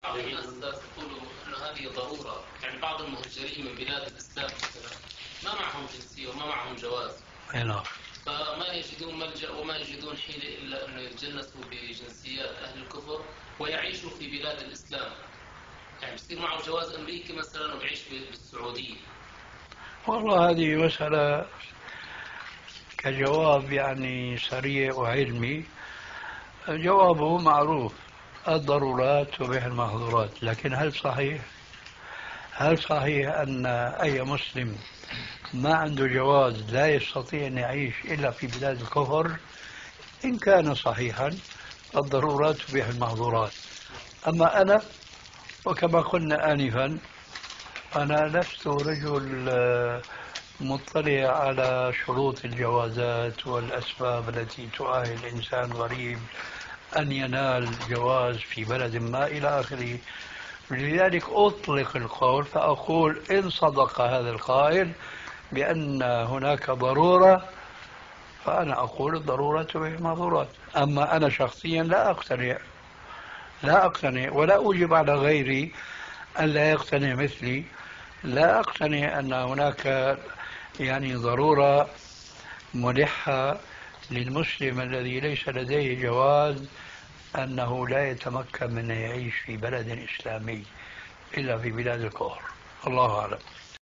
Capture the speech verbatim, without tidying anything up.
بعض الناس تقول أن هذه ضرورة، يعني بعض المهجرين من بلاد الإسلام مثلا ما معهم جنسية وما معهم جواز، نعم، فما يجدون ملجأ وما يجدون حيلة إلا أن يتجنسوا بجنسيات أهل الكفر ويعيشوا في بلاد الإسلام، يعني يصير معه جواز أمريكي مثلا ويعيش بالسعودية. والله هذه مسألة كجواب يعني سريع وعلمي، جوابه معروف: الضرورات تبيح المحظورات. لكن هل صحيح؟ هل صحيح أن أي مسلم ما عنده جواز لا يستطيع أن يعيش إلا في بلاد الكفر؟ إن كان صحيحا الضرورات تبيح المحظورات. أما أنا، وكما قلنا آنفا، أنا لست رجل آه، مطلع على شروط الجوازات والأسباب التي تؤهل الإنسان غريب أن ينال جواز في بلد ما إلى آخره. لذلك أطلق القول فأقول إن صدق هذا القائل بأن هناك ضرورة فأنا أقول الضرورة تبيح المحظورات. أما أنا شخصيا لا أقتنع، لا أقتنع ولا أوجب على غيري أن لا يقتنع مثلي. لا أقتنع أن هناك يعني ضرورة ملحة للمسلم الذي ليس لديه جواز أنه لا يتمكن من أن يعيش في بلد إسلامي إلا في بلاد الكفر. الله أعلم.